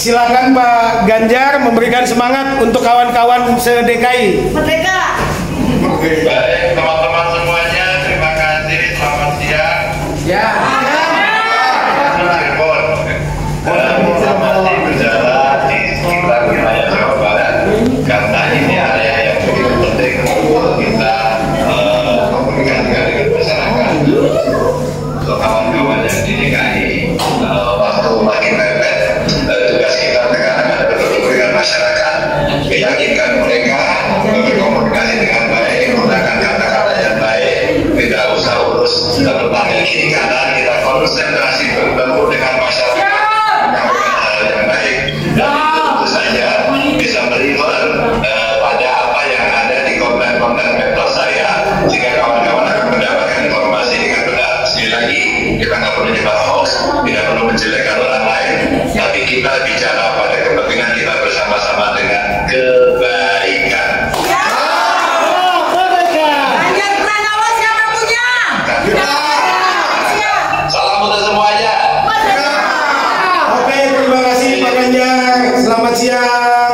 silakan Pak Ganjar memberikan semangat untuk kawan-kawan se-DKI. Merdeka. Baik, teman-teman semuanya, terima kasih. Selamat siang. Ya. Masih berjalan di sekitar wilayah Jawa Barat karena ini area yang begitu penting untuk kita komunikasikan dengan masyarakat. Untuk kawan-kawan yang di DKI, waktu makin mepet, tugas kita sekarang adalah bertemu dengan masyarakat, meyakinkan mereka berkomunikasi dengan baik, menggunakan kata-kata yang baik, tidak usah urus tentang kiri kanan, kita konsentrasi bertemu dengan masyarakat yang baik, dan itu tentu saja bisa melihat pada apa yang ada di konten-konten medsos saya, sehingga kawan-kawan akan mendapatkan informasi dengan benar. Sekali lagi, kita nggak perlu nyebar hoax, tidak perlu menjelekkan orang lain, tapi kita bicara pada kepentingan kita bersama-sama dengan kebaikan. Ganjar Pranowo siapa punya? Salam untuk semuanya. Oke, terima kasih Pak Ganjar. Selamat siang.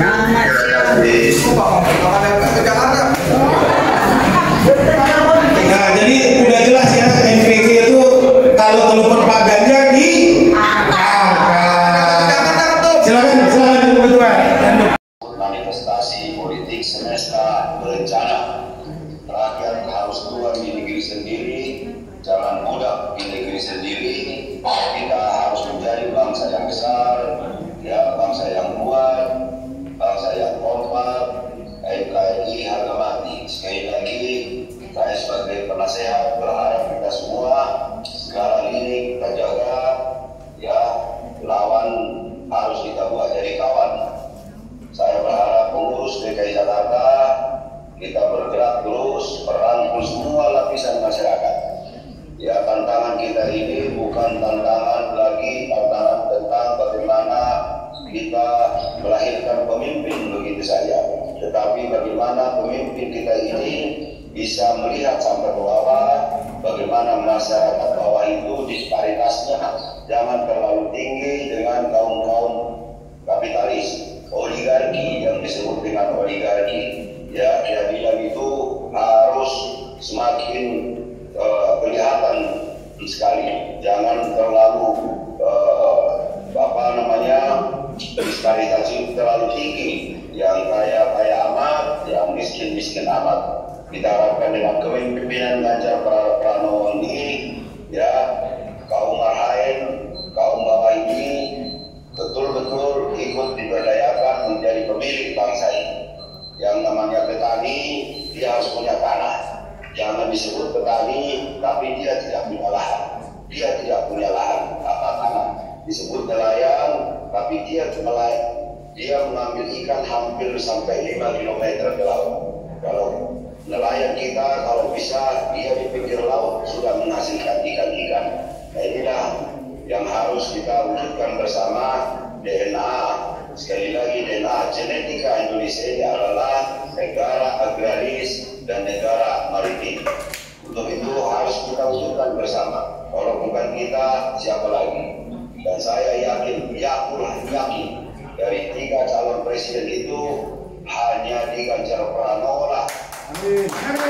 Nah, jadi udah jelas ya, NPK itu kalau telepon Pak Ganjar di silakan berdua. Manifestasi politik semesta berencana. Rakyat harus keluar di negeri sendiri, jangan mudah di negeri sendiri. Kita harus menjadi bangsa yang besar, ya, bangsa yang kuat, bangsa yang kompak. NKRI harga mati. Sekali lagi, saya sebagai penasehat berharap kita semua sekarang ini kita jaga, ya, lawan harus kita buat jadi kawan. Saya berharap pengurus DKI Jakarta kita bergerak terus merangkul semua lapisan masyarakat. Ya, tantangan kita ini bukan tantangan lagi tantangan tentang bagaimana kita melahirkan pemimpin begitu saja, tetapi bagaimana pemimpin kita ini bisa melihat sampai ke bawah, bagaimana masyarakat bawah itu disparitasnya jangan terlalu tinggi dengan kaum-kaum kapitalis, oligarki yang disebut dengan oligarki. Ya, dia bilang itu harus semakin kelihatan sekali, jangan terlalu disparitas itu terlalu tinggi, yang kaya amat, yang miskin amat. Kita harapkan dengan kepemimpinan Ganjar Pranowo ini, ya, kaum marhaen, kaum bawah ini betul-betul ikut diberdayakan menjadi pemilik bangsa ini. Yang namanya petani, dia harus punya tanah. Jangan disebut petani, tapi dia tidak punya lahan. Dia tidak punya lahan, tanah. Disebut nelayan, tapi dia mengambil ikan hampir sampai 5 km ke laut. Kalau nelayan kita, kalau bisa, dia di pinggir laut sudah menghasilkan ikan-ikan. Nah, inilah yang harus kita wujudkan bersama. DNA, sekali lagi DNA genetika Indonesia ini adalah negara agraris dan negara maritim. Untuk itu harus kita wujudkan bersama. Kalau bukan kita, siapa lagi? Dan saya yakin dari 3 calon presiden itu hanya di Ganjar Pranowo lah. Amin.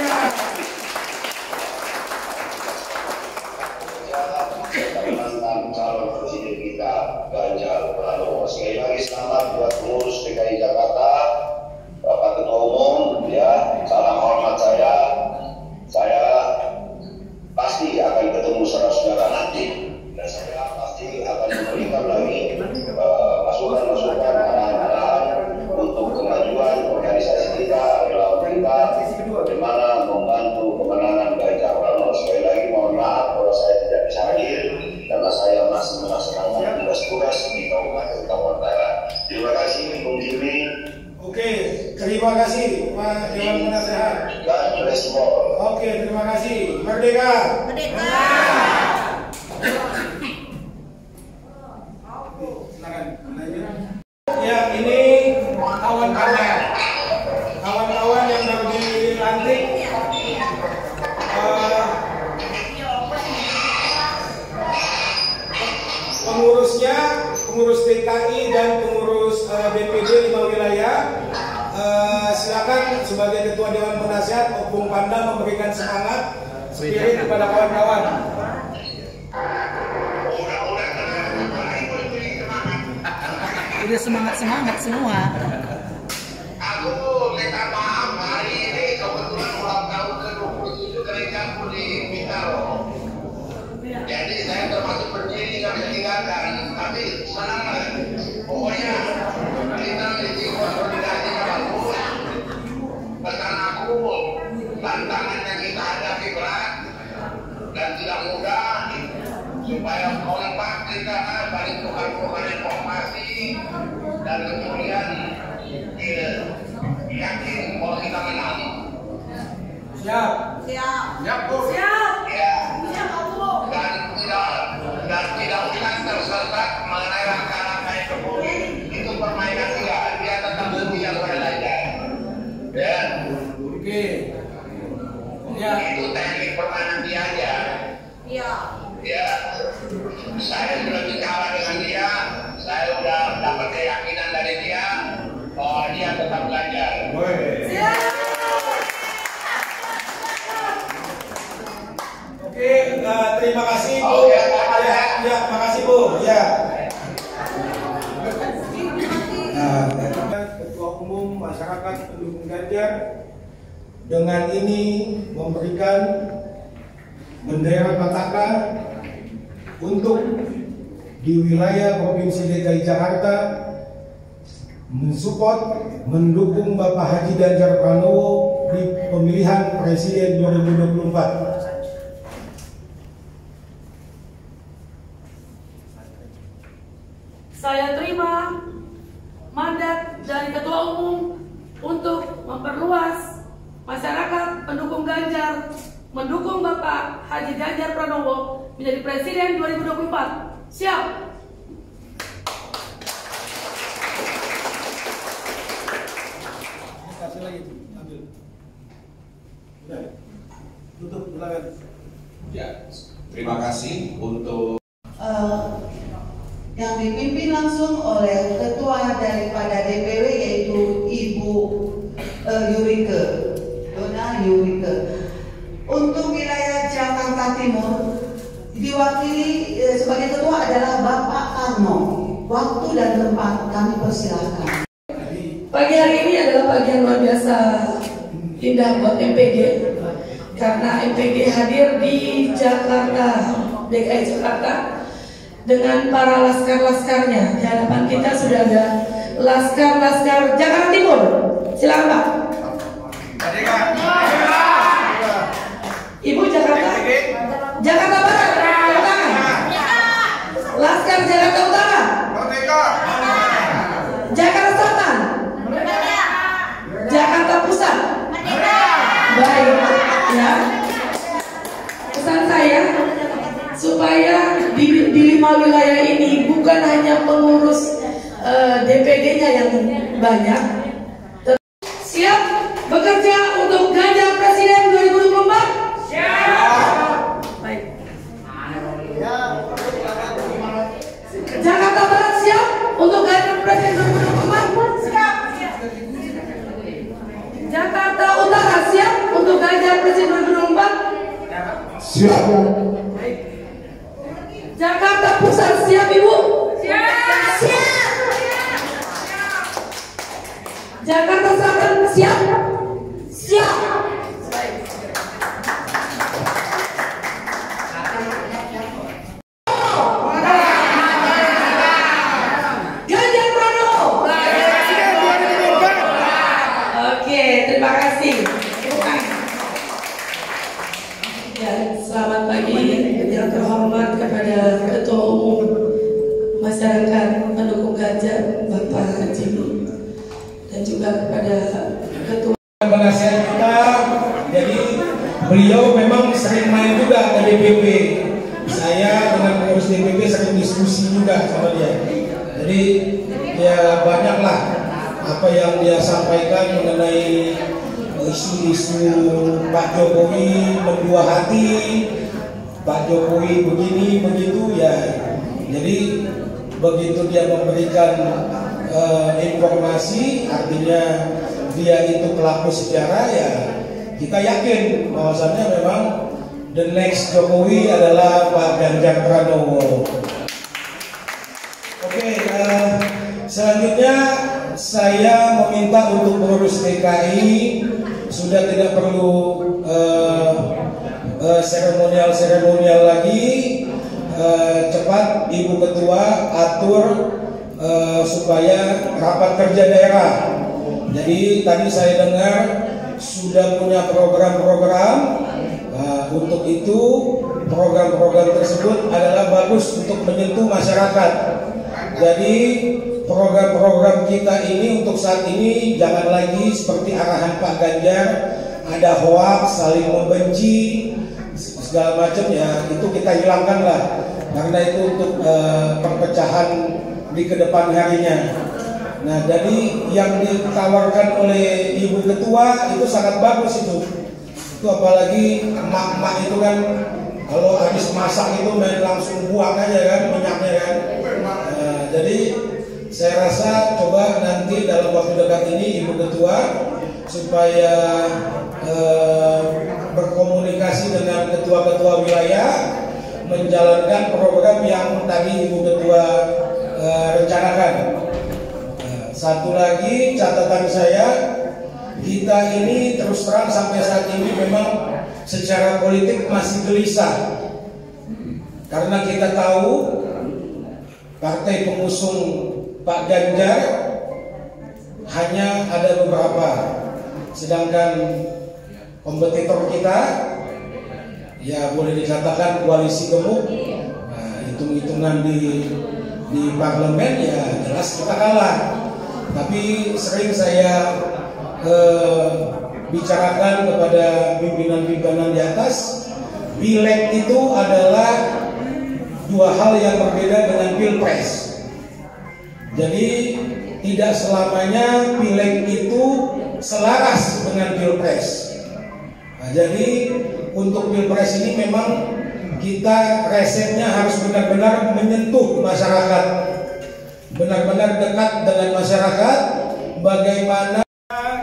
Mantan calon presiden kita Ganjar Pranowo. Sekali lagi selamat buat pengurus DKI Jakarta, Bapak Ketua Umum, ya, salam hormat saya. Saya pasti akan ketemu saudara-saudara nanti, dan saya pasti akan memberikan lagi masukan-masukan arahan-arahan untuk kemajuan organisasi kita, relawan kita, bagaimana membantu kemenangan Ganjar Pranowo. Sekali lagi mohon maaf kalau saya tidak bisa hadir karena saya masih melaksanakan tugas-tugas di Kabupaten Barat. Terima kasih, Bung Jimmy. Oke, terima kasih Pak Dewan Penasehat. God bless you all. Oke, terima kasih. Merdeka. Merdeka. Silakan lanjut. Ya, ini kawan-kawan yang baru dilantik. Pengurus DKI DKI dan pengurus DPD 5 wilayah. Silakan sebagai Ketua Dewan Penasihat Opung Panda memberikan semangat spirit kepada kawan-kawan. Udah semangat semua. Aku minta maaf hari ini kebetulan ulang tahun ke-27 gerejaku di Bintaro. Jadi saya termasuk berdiri nggak bisa tinggalkan, tapi senang lah. Pokoknya kita di konsolidasinya bagus. Pesan aku, tantangan yang kita hadapi berat dan tidak mudah, supaya kompak kita saling tukar-tukar informasi dan kemudian yakin bahwa kita menang. Siap. Siap. Ya. Dan tidak usah tersesat mengenai langkah-langkah Jokowi. Itu permainan dia tetap bisa belajar. Ya. Oke. Ya. Itu teknik permainan dia aja. Iya. Ya. Saya sudah bicara dengan dia. Saya sudah dapat keyakinan dari dia bahwa dia tetap belajar. Oke, terima kasih Bu. Ya, makasih Bu. Ya. Ketua Umum Masyarakat Pendukung Ganjar dengan ini memberikan bendera Pataka untuk di wilayah Provinsi DKI Jakarta mensupport, mendukung Bapak Haji Ganjar Pranowo di pemilihan Presiden 2024. Saya terima mandat dari Ketua Umum untuk memperluas masyarakat pendukung Ganjar mendukung Bapak Haji Ganjar Pranowo menjadi Presiden 2024. Siap. Kasih lagi, ambil. Udah. Tutup, silakan. Ya, terima kasih untuk yang dipimpin langsung oleh ketua daripada DPW yaitu Ibu Yurike, Dona Yurike. Untuk wilayah Jakarta Timur diwakili sebagai ketua adalah Bapak Karno. Waktu dan tempat kami persilahkan. Pagi hari ini adalah pagi yang luar biasa indah buat MPG karena MPG hadir di Jakarta, DKI Jakarta dengan para laskar-laskarnya. Di hadapan kita sudah ada laskar-laskar Jakarta Timur. Silakan Pak. Ibu Jakarta, Jakarta Barat, Utara, Laskar Jakarta Utara, Jakarta Selatan, Jakarta Pusat. Baik, ya. Pesan saya supaya di 5 wilayah ini bukan hanya pengurus DPD-nya yang banyak, siap bekerja untuk Ganjar Presiden 2024. Baik. Jakarta Barat siap untuk Ganjar Presiden 2024. Siap. Jakarta Utara siap untuk Ganjar Presiden 2024. Siap. Baik. Jakarta Pusat siap Ibu. Siap. Siap. Jakarta Selatan siap. Siap. Ganjar Pranowo. Oke, terima kasih. Ya, selamat pagi yang terhormat kepada Ketua Umum Masyarakat Pendukung Ganjar Bapak Jimmy dan juga kepada Ketua Penasihat kita, jadi beliau memang sering main juga ke DPP. Saya dengan pengurus DPP sering diskusi juga sama dia. Jadi ya banyaklah apa yang dia sampaikan mengenai isu-isu Pak Jokowi mendua hati, Pak Jokowi begini begitu ya. Jadi begitu dia memberikan informasi, artinya dia itu pelaku sejarah, ya kita yakin bahwasannya memang the next Jokowi adalah Pak Ganjar Pranowo. Oke, selanjutnya saya meminta untuk pengurus DKI sudah tidak perlu seremonial lagi, cepat Ibu Ketua atur supaya rapat kerja daerah. Jadi tadi saya dengar sudah punya program-program. Untuk itu program-program tersebut adalah bagus untuk menyentuh masyarakat. Jadi program-program kita ini untuk saat ini jangan lagi seperti arahan Pak Ganjar, ada hoax, saling membenci, segala macam, ya itu kita hilangkan lah, karena itu untuk perpecahan di kedepan harinya. Nah, jadi yang ditawarkan oleh Ibu Ketua itu sangat bagus itu apalagi emak-emak itu kan kalau habis masak itu main langsung buang aja kan minyaknya kan. Jadi saya rasa coba nanti dalam waktu dekat ini Ibu Ketua supaya berkomunikasi dengan ketua-ketua wilayah menjalankan program yang tadi Ibu Ketua rencanakan. Satu lagi catatan saya, kita ini terus terang sampai saat ini memang secara politik masih gelisah, karena kita tahu partai pengusung Pak Ganjar hanya ada beberapa, sedangkan kompetitor kita ya boleh dikatakan koalisi gemuk. Nah, hitung-hitungan di parlemen ya jelas kita kalah. Tapi sering saya bicarakan kepada pimpinan-pimpinan di atas, pileg itu adalah dua hal yang berbeda dengan pilpres. Jadi tidak selamanya pileg itu selaras dengan pilpres. Nah, jadi untuk pilpres ini memang kita resepnya harus benar-benar menyentuh masyarakat, benar-benar dekat dengan masyarakat. Bagaimana